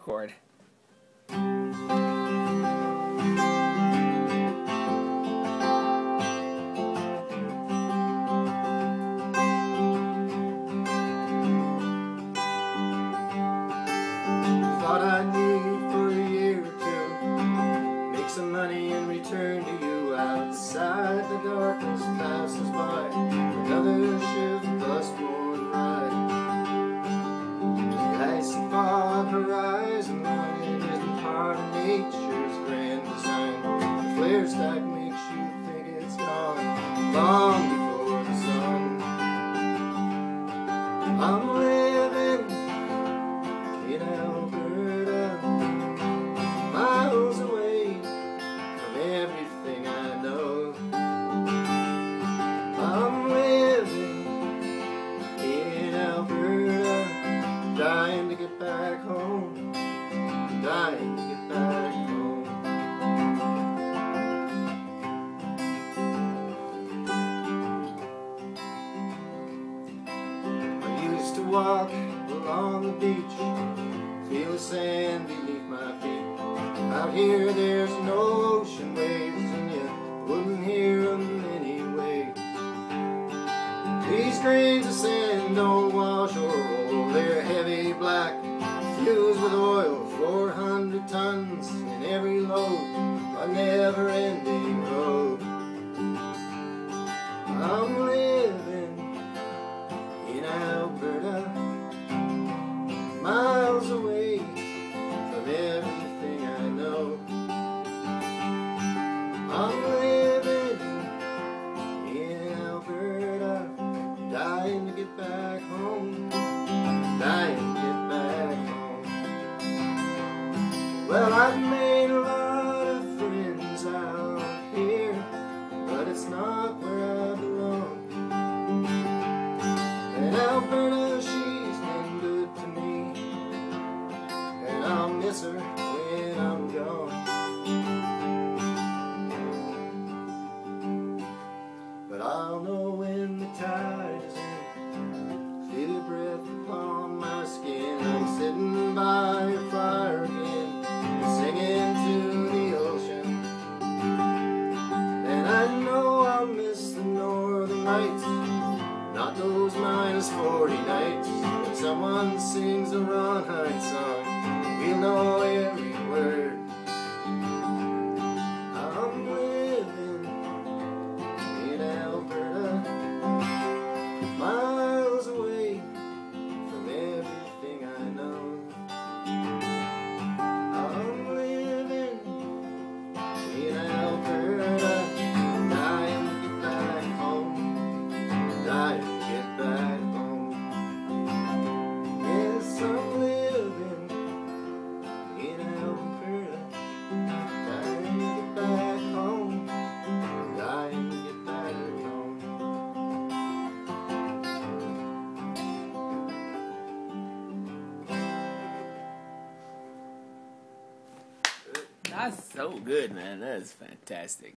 record. Thought I'd leave for a year or two, make some money and return to you. Outside the darkness passes by, another shift plus one ride. The icy fog horizon line isn't part of nature's grand design. The flare stack makes you think it's gone long before the sun. I'm living in Alberta, miles away from everything I know. I'm living in Alberta, dying to get back home, dying to get back home. I used to walk along the beach, feel the sand beneath my feet. Out here there's no ocean waves, and you wouldn't hear them anyway. These grains of sand don't wash or roll, they're heavy black, fused with oil, 400 tons in every load, a never-ending road. I'm living in Alberta, miles away from everything I know. I'm living in Alberta, dying to get back home, dying to get back home. Well, I've made a lot of friends out here, but it's not where I belong. In Alberta, she's been good to me, and I'll miss her when I'm gone. But I'll know when the tide is in, feel your breath upon my skin. I'm sitting by your fire again, singing to the ocean. And I know I'll miss the northern lights, not those -40 nights when someone sings a Ron Hyde song. We'll know every word. I'm living in Alberta, miles away from everything I know. I'm living in Alberta, dying to get back home, dying to get back home. Yes, I'm living in Alberta, dying to get back home, dying to get back home. That's so good, man. That is fantastic.